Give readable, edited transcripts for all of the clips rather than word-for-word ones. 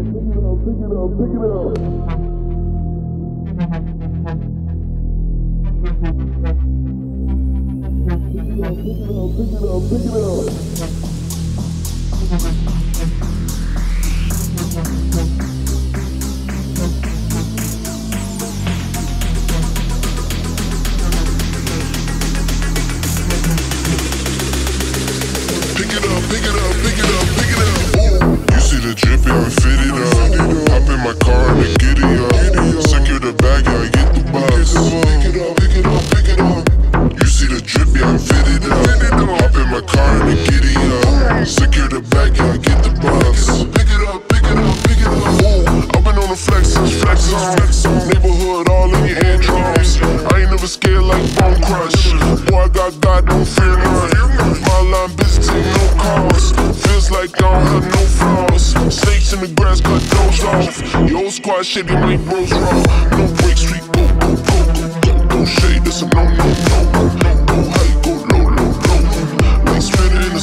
Neighborhood all in your eardrums. I ain't never scared like Bone Crush. Boy, I got God, don't fear none. My line busy, take no calls. Feels like I don't have no flaws. Snakes in the grass, cut those off. Your old squad shit, you make bros raw. No break, street, go, go, go, go, go. Go shade, that's a no, no, no. Go high, go low, low, low. Like spinning in a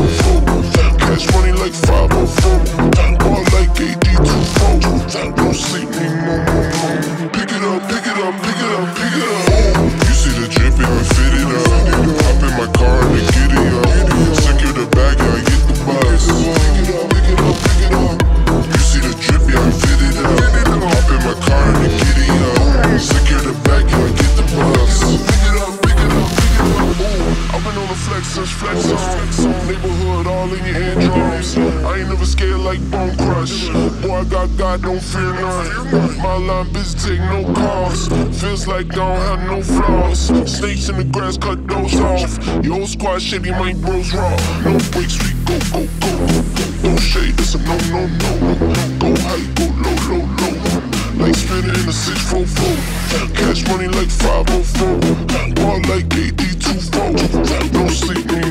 644. Cash money like 504. Ball like AD24. Don't sleep, need more, more, more. Pick it up, pick it up, pick it up, pick it up. You see the drip, yeah, I fit it up. Hop in my car and the giddy up. Secure the bag, yeah, I get the buzz. Pick it up, pick it up, pick it up. You see the drip, yeah, I fit it up. Hop in my car and the giddy up. Secure the bag, yeah, I get the buzz. Pick it up, pick it up, pick it up. I've been on the flex since flex on. Neighborhood all in your eardrums. I ain't never scared like Bone Crush. Boy, I got God, don't fear none. My line busy, take no calls. Feels like I don't have no flaws. Snakes in the grass, cut those off. Your old squad shitty, make bros raw. No break, street, go, go, go, go, go. No shade, that's a no, no, no. Go high, go low, low, low. Like spinning in a 644. Cash money like 504. Ball like AD24. No sleep,